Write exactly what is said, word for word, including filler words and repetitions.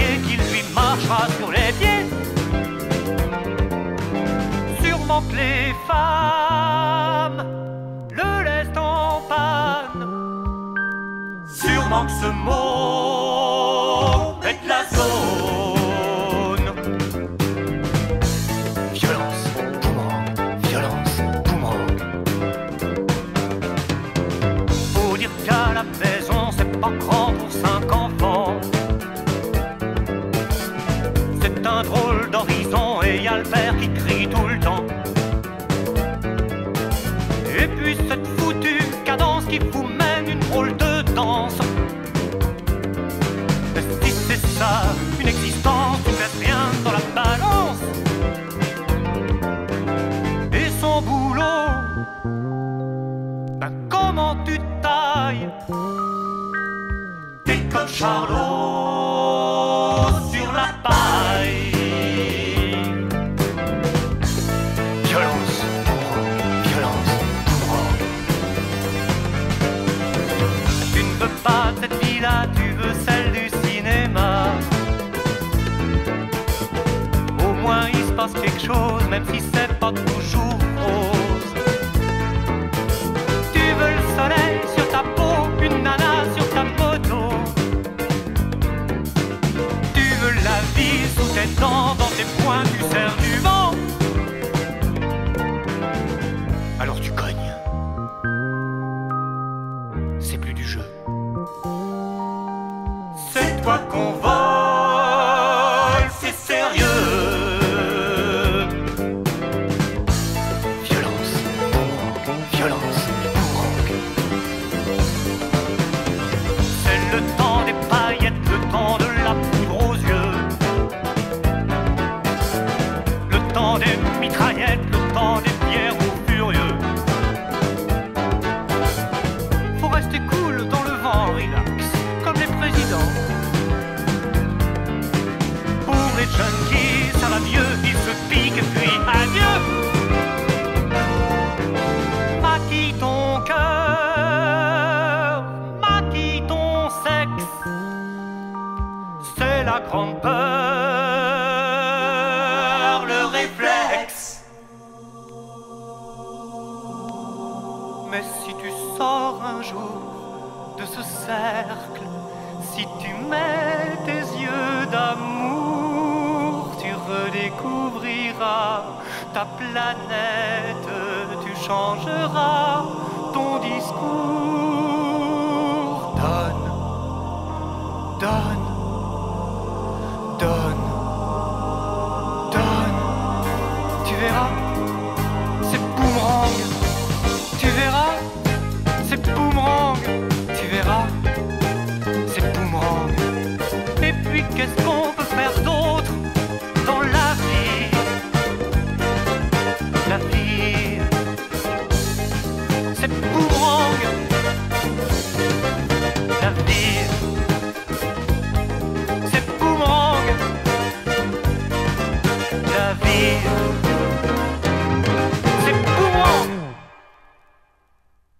et qu'il lui marchera sur les pieds. Sûrement que les femmes le laissent en panne. Sûrement que ce mot est de la zone. Violence, boomerang, violence, boomerang. Faut dire qu'à la maison c'est pas grand pour cinq enfants. C'est un drôle d'horizon et y a le père qui crie tout le temps. Et puis cette foutue cadence qui vous mène une drôle de danse. Si c'est ça, une existence, tu fais rien dans la balance. Et son boulot, ben comment tu tailles? T'es comme Charlot sur la paille. Violence, boomerang, violence, boomerang. Tu ne veux pas cette vie-là, tu veux celle du cinéma. Au moins il se passe quelque chose, même si c'est pas toujours rose. Tu veux le soleil sur ta peau, une nana sur ta moto. Tu veux la vie sous tes dents, dans tes poings tu serres du vent. Alors tu cognes. C'est plus du jeu. C'est toi qu'on vole, c'est sérieux. Violence, boomerang, violence, boomerang. C'est le temps des paillettes, le temps de la poudre aux yeux. Le temps des mitraillettes, le temps des pierres aux furieux. Faut rester cool dans le vent, relax, comme les présidents. Pour les junkies, ça va mieux, ils se piquent et puis adieu. Maquille ton cœur, maquille ton sexe. C'est la grande peur, le réflexe. Mais si tu sors un jour de ce cercle, si tu mets tes yeux d'amour, tu redécouvriras ta planète, tu changeras ton discours. Donne, donne, donne, donne, tu verras, c'est boomerang. Tu verras, c'est boomerang. Tu verras, c'est boomerang. Et puis qu'est-ce qu'on peut faire d'autre dans la vie? La vie, c'est boomerang. La vie, c'est boomerang. La vie.